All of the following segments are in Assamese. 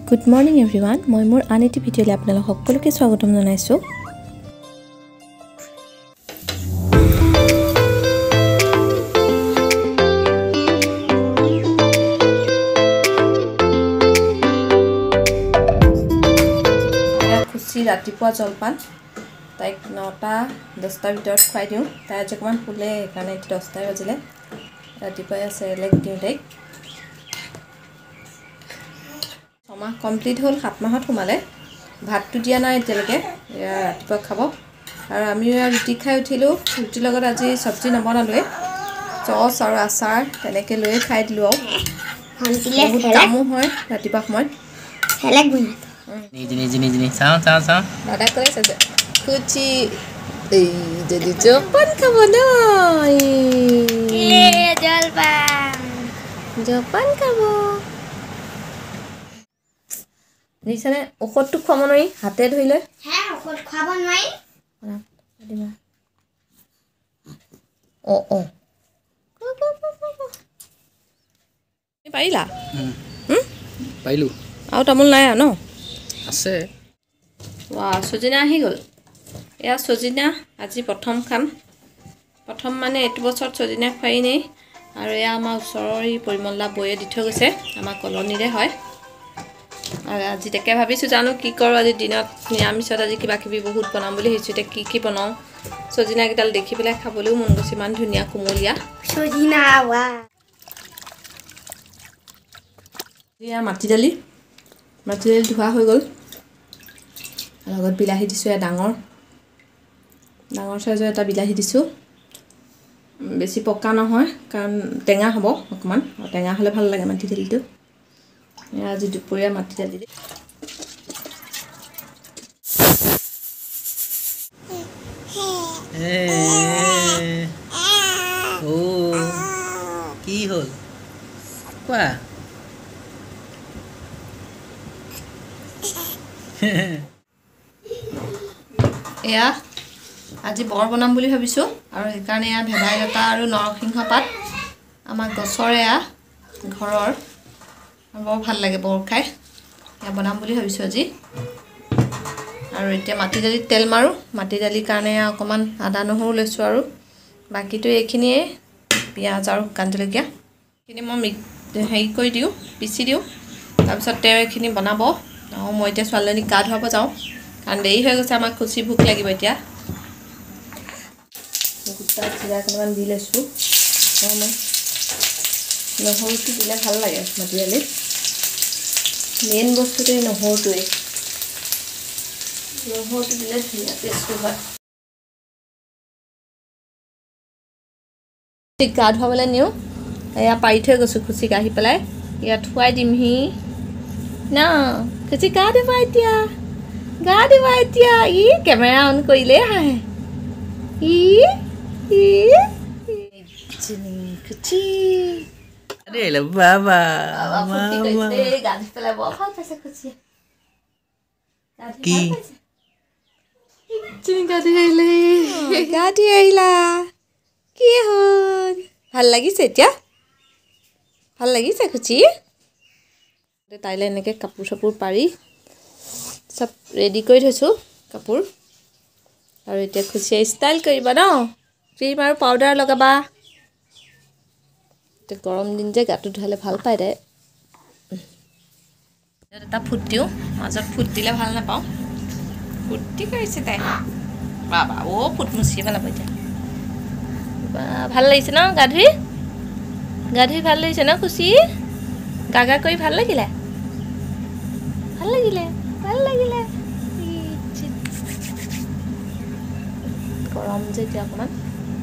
Good morning everyone. মই মোৰ আন এটি ভিডিঅ'লৈ আপোনালোক সকলোকে স্বাগতম জনাইছো। খুচি ৰাতিপুৱা জলপান তাইক 9টা 10টা ভিতৰত খুৱাই দিওঁ। তাই আজি অকমান ফুলে কাৰণে 10টা বাজিলে। ৰাতিপুৱা চেৰেলেক দিওঁ তাইক। মাহ কমপ্লিট হল 7 মাহত সোমালে ভাতটো দিয়া নাই এতিয়ালৈকে ৰাতিপুৱা খাব আৰু আমি ৰুটি খাই উঠিলো ৰুটিৰ লগত আজি সবজি নবনালোৱে চচ আৰু আচাৰ তেনেকৈ লৈ খাই দিলো আৰু বহুত কামো হয় ৰাতিপুৱা সময়ত হেলেক নিজি চাও দাদা কৈছে যে কুচি এই যদি জলপান খাব ন জলপান খাব নিছানে ঔষধটো খাব নোৱাৰি হাতে ধৰিলে হ্যাঁ ঔষধ খাব নোৱাৰি পাৰিলা পাইলো আৰু তামোল নাই ন আছে ৱা সজিনা আহি গ'ল এয়া সজিনা আজি প্ৰথম খাম প্ৰথম মানে এইটো বছৰত সজিনা খুৱাই নাই আৰু এয়া আমাৰ ওচৰৰে পৰিমলদা বয়ে দি থৈ গৈছে আমাৰ কলনীৰে হয় আৰু আজি তাকে ভাবিছো জানো কি কৰো আজি দিনত নিৰামিষত আজি কিবা কিবি বহুত বনাম বুলি ভাবিছো তে কি বনাও সজিনা কিডাল দেখি পেলাই খাবলৈও মন গৈছে মান ধুনিয়া কুমলিয়া সজিনা ৱা এয়া মাটি দালি ধোৱা হৈ গ'ল লগত বিলাহী দিছো এ ডাঙৰ সাইজৰ এটা বিলাহী দিছো বেছি পকা নহয় কাৰণ টেঙা হ'ব অকমান টেঙা হলে ভাল লাগে মাটি দালিটো আজি দুপৰীয়া মাটি দালি ও কি হল কোৱা এয়া আজি বৰ বনাম বুলি ভাবিছো আৰু সেইকাৰণে এয়া ভেদাইলতা আৰু নৰসিংহ পাত আমাৰ গছৰ এয়া ঘৰৰ বৰ ভাল লাগে বৰ খাই এয়া বনাম বুলি ভাবিছো আজি আৰু এতিয়া মাটি দালিত তেল মাৰো মাটি দালিৰ কাৰণে অকমান আদা নহৰু লৈছো আৰু বাকিটো এইখিনিয়ে পিয়াজ আৰু শুকান জলকীয়া এইখিনি মই হেৰি কৰি দিওঁ পিচি দিওঁ তাৰপিছত তেল এইখিনি বনাব আৰু মই এতিয়া ছোৱালীজনীক গা ধুৱাব যাওঁ কাৰণ দেৰি হৈ গৈছে আমাক খুচি ভোক লাগিব এতিয়া গোটা জিৰা কেইটামান দি লৈছোঁ নহৰুটো দিলে ভাল লাগে মাটি দালিত মেইন বস্তুটোৱে নহৰুটোৱে নহৰুটো দিলে ধুনীয়া টেষ্টটো হয় ঠিক গা ধুৱাবলৈ নিওঁ এয়া পাৰি থৈ গৈছোঁ খুচিক আহি পেলাই ইয়াত খুৱাই দিমহি ন খুচি গা ধুবা এতিয়া ই কেমেৰা অন কৰিলে হাঁহে খুচি আরে বাবা গান পেলাই বৰ ভাল পাইছে খুচি কি গা ধুই আহিলা কি হ'ল ভাল লাগিছে এতিয়া ভাল লাগিছে খুচি তাইলে এনেকৈ কাপোৰ চাপোৰ পাৰি সব ৰেডি কৰি থৈছোঁ কাপোৰ আৰু এতিয়া খুচিয়ে ষ্টাইল কৰিবা ন ক্ৰীম আৰু পাউডাৰ লগাবা এতিয়া গৰম দিন যে গাটো ধুৱালে ভাল পায় তাই এটা ফুট দিওঁ মাজত ফুট দিলে ভাল নাপাওঁ ফুটি কৰিছে তাই বাবা ফুট মুচিয়ে পেলাব এতিয়া ভাল লাগিছে ন গা ধুই ভাল লাগিছে ন খুচি গা কৰি ভাল লাগিলে গৰম যে এতিয়া অকণমান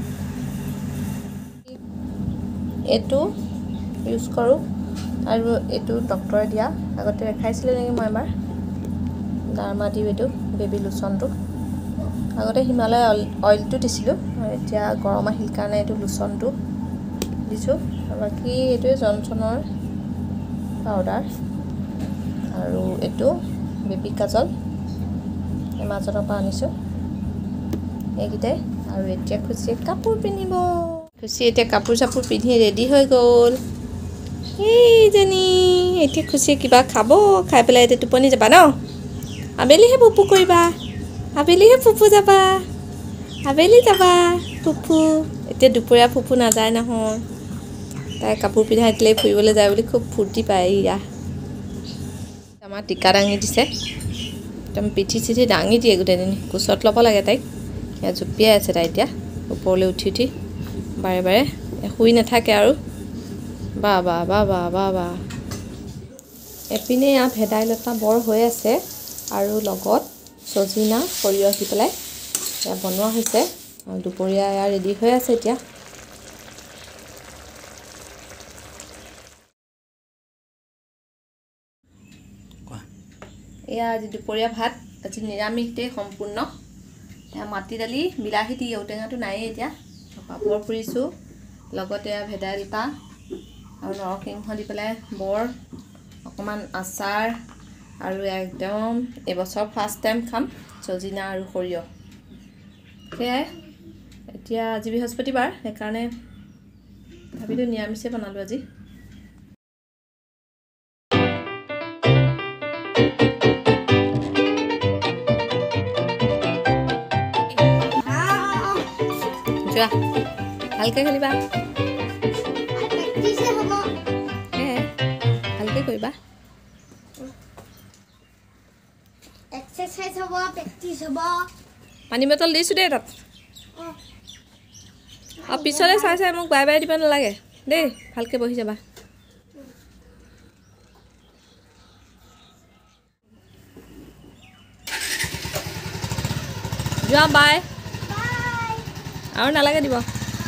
এইটো ইউজ কৰোঁ আৰু এইটো ডক্টৰে দিয়া আগতে দেখাইছিলে নেকি মই এবাৰ ডাৰ্মা দিওঁ এইটো বেবী লোচনটো আগতে হিমালয় অইলটো দিছিলোঁ আৰু এতিয়া গৰম আহিল কাৰণে এইটো লোচনটো দিছোঁ আৰু বাকী এইটোৱে জনচনৰ পাউডাৰ আৰু এইটো বেবী কাজল এমাজনৰ পৰা আনিছোঁ এইকেইটাই আৰু এতিয়া খুচিয়ে কাপোৰ পিন্ধিব খুচি এতিয়া কাপোৰ চাপোৰ পিন্ধি ৰেডি হৈ গ'ল এইজনী এতিয়া খুচিয়ে কিবা খাব, খাই পেলাই এতিয়া টোপনি যাবা ন? আবেলিহে পুপু কৰিবা, আবেলিহে পুপু যাবা, আবেলি যাবা পুপু। এতিয়া দুপৰীয়া পুপু নাযায় নহয়, তাই কাপোৰ পিন্ধাই দিলেই ফুৰিবলৈ যায় বুলি খুব ফূৰ্তি পায়। ইয়া আমাৰ টিকা দাঙি দিছে, একদম পিঠি চিঠি দাঙি দিয়ে গোটেইজনী। কোচত ল'ব লাগে তাইক। এয়া জঁপিয়াই আছে তাই এতিয়া ওপৰলৈ উঠি উঠি বাৰে বাৰে, শুই নাথাকে আৰু। বা বা বা বা বা বা এপিনে ভেদাইলতা বৰ হৈ আছে আৰু লগত চজিনা সৰিয়হ দি পেলাই এয়া বনোৱা হৈছে। আৰু দুপৰীয়া এয়া ৰেডি হৈ আছে এতিয়া। এয়া আজি দুপৰীয়া ভাত, আজি নিৰামিষতেই সম্পূৰ্ণ। এয়া মাটি দালি, বিলাহী দি, ঔটেঙাটো নায়েই এতিয়া, পাপৰ পুৰিছোঁ, লগতে ভেদাইলতা আৰু নৰসিংহ দি পেলাই বৰ, অকণমান আচাৰ, আৰু একদম এইবছৰ ফাৰ্ষ্ট টাইম খাম চজিনা আৰু সৰিয়হ। সেয়াই, এতিয়া আজি বৃহস্পতিবাৰ, সেইকাৰণে ভাবিলোঁ নিৰামিষে বনালোঁ আজি। যোৱা ভালকৈ খেলিবা, ভালকৈ কৰিবা। পানী বটল দিছোঁ দেই তাত। আৰু পিছলৈ চাই চাই মোক বাই বাই দিব নালাগে দেই, ভালকৈ বহি যাবা। যোৱা বাই, আৰু নালাগে দিব।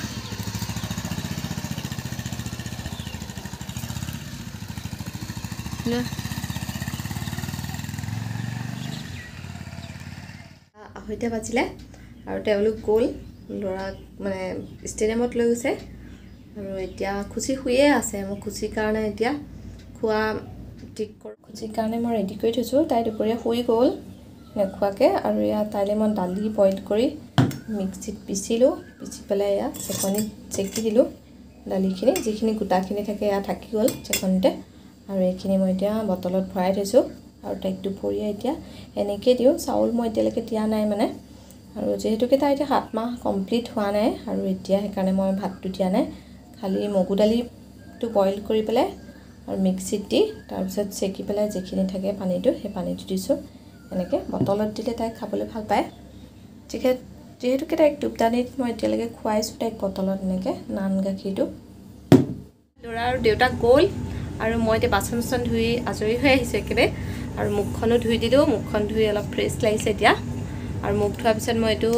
আঢ়ৈটা বাজিলে আৰু তেওঁলোক গ'ল, ল'ৰাক মানে ষ্টেডিয়ামত লৈ গৈছে। আৰু এতিয়া খুচি শুয়ে আছে। মোক খুচিৰ কাৰণে এতিয়া খোৱা ঠিক কৰোঁ, খুচিৰ কাৰণে মই ৰেডি কৰি থৈছোঁ। তাই দুপৰীয়া শুই গ'ল নোখোৱাকৈ। আৰু এয়া তাইলৈ মই দালি বইল কৰি মিক্সিত পিচিলোঁ, পিচি পেলাই এয়া চেকনিত চেকি দিলোঁ দালিখিনি, যিখিনি গোটাখিনি থাকে এয়া থাকি গ'ল চেকনিতে। আৰু এইখিনি মই এতিয়া বটলত ভৰাই থৈছোঁ। আৰু তাইক দুপৰীয়া এতিয়া এনেকৈ দিওঁ, চাউল মই এতিয়ালৈকে দিয়া নাই মানে। আৰু যিহেতুকে তাই এতিয়া 7 মাহ কমপ্লিট হোৱা নাই, আৰু এতিয়া সেইকাৰণে মই ভাতটো দিয়া নাই, খালি মগু দালিটো বইল কৰি পেলাই আৰু মিক্সিত দি তাৰপিছত চেকি পেলাই যিখিনি থাকে পানীটো, সেই পানীটো দিছোঁ। এনেকৈ বটলত দিলে তাই খাবলৈ ভাল পায়। যিহেতুকে তাইক টোপদানিত মই এতিয়ালৈকে খুৱাইছোঁ তাইক বটলত এনেকৈ নান গাখীৰটো। ল'ৰা আৰু দেউতাক গ'ল, আৰু মই এতিয়া বাচন চাচন ধুই আজৰি হৈ আহিছোঁ একেবাৰে। আৰু মুখখনো ধুই দিলোঁ, মুখখন ধুই অলপ ফ্ৰেছ লাগিছে এতিয়া। আৰু মুখ ধোৱাৰ পিছত মই এইটো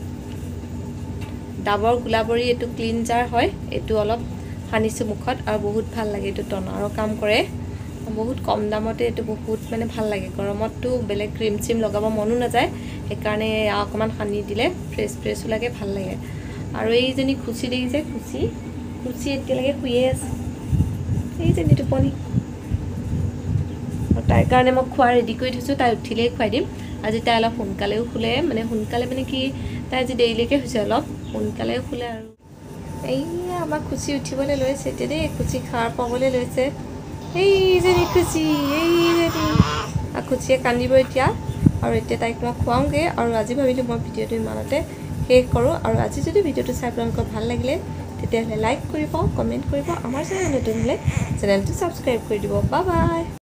ডাবৰ গোলাবৰী, এইটো ক্লিনজাৰ হয়, এইটো অলপ সানিছোঁ মুখত, আৰু বহুত ভাল লাগে। এইটো টনাৰৰ কাম কৰে, বহুত কম দামতে এইটো বহুত মানে ভাল লাগে। গৰমততো বেলেগ ক্ৰীম চিম লগাব মনো নাযায়, সেইকাৰণে অকণমান সানি দিলে ফ্ৰেছ ফ্ৰেছো লাগে, ভাল লাগে। আৰু এইজনী খুচি দেখিছে, খুচি এতিয়ালৈকে শুয়ে আছে, এইজনী টোপনি। আৰু তাইৰ কাৰণে মই খোৱা ৰেডি কৰি থৈছোঁ, তাই উঠিলেই খুৱাই দিম। আজি তাই অলপ সোনকালেও শুলে, সোনকালে মানে কি, তাই আজি দেৰিলৈকে হৈছে, অলপ সোনকালেও শুলে। আৰু এইয়া আমাৰ খুচি উঠিবলৈ লৈছে এতিয়া দেই, খুচি সাৰ পাবলৈ লৈছে। এইজনী খুচি, এইজনী খুচিয়ে কান্দিব এতিয়া। আৰু এতিয়া তাইক মই খুৱাওঁগৈ। আৰু আজি ভাবিলোঁ মই ভিডিঅ'টো ইমানতে শেষ কৰোঁ। আৰু আজি যদি ভিডিঅ'টো চাই আপোনালোকৰ ভাল লাগিলে, তেতিয়াহ'লে লাইক কৰিব, কমেণ্ট কৰিব, আমাৰ চেনেল নতুন হ'লে চেনেলটো ছাবস্ক্ৰাইব কৰি দিব। Bye bye.